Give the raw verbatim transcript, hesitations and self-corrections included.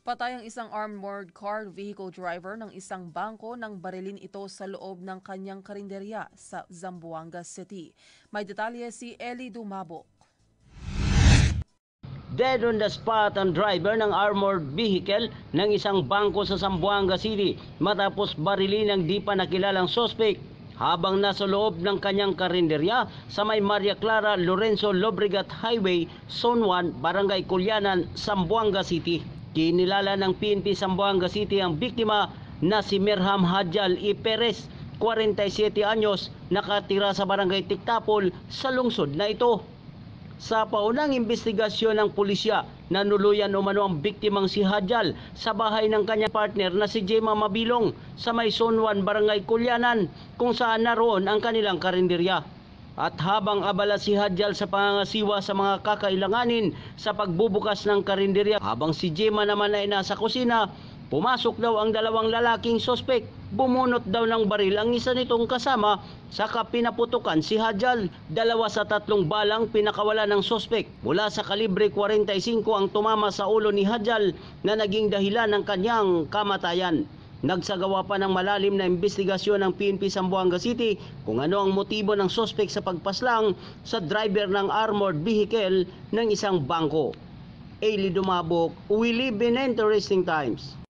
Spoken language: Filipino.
Patay ang isang armored car vehicle driver ng isang bangko nang barilin ito sa loob ng kanyang carinderia sa Zamboanga City. May detalye si Eli Dumabok. Dead on the spot ang driver ng armored vehicle ng isang bangko sa Zamboanga City matapos barilin ng di pa nakilalang sospek habang nasa loob ng kanyang karinderya sa may Maria Clara Lorenzo Lobregat Highway, Zone one, Barangay Culyanan, Zamboanga City. Kinilala ng P N P Zamboanga City ang biktima na si Merham Hadjal E. Perez, forty-seven anyos, nakatira sa Barangay Tiktapol sa lungsod na ito. Sa paunang investigasyon ng pulisya, nanuluyan umano ang biktimang si Hadjal sa bahay ng kanyang partner na si Gemma Mabilong sa may Zone one Barangay Culyanan kung saan naroon ang kanilang karinderya. At habang abala si Hadjal sa pangangasiwa sa mga kakailanganin sa pagbubukas ng karinderya, habang si Gemma naman ay nasa kusina, pumasok daw ang dalawang lalaking sospek. Bumunot daw ng baril ang isa nitong kasama, saka pinaputukan si Hadjal. Dalawa sa tatlong balang pinakawala ng sospek mula sa kalibre forty-five ang tumama sa ulo ni Hadjal na naging dahilan ng kanyang kamatayan. Nagsagawa pa ng malalim na investigasyon ng P N P Zamboanga City kung ano ang motibo ng sospek sa pagpaslang sa driver ng armored vehicle ng isang bangko. Eli Dumabok, we live in interesting times.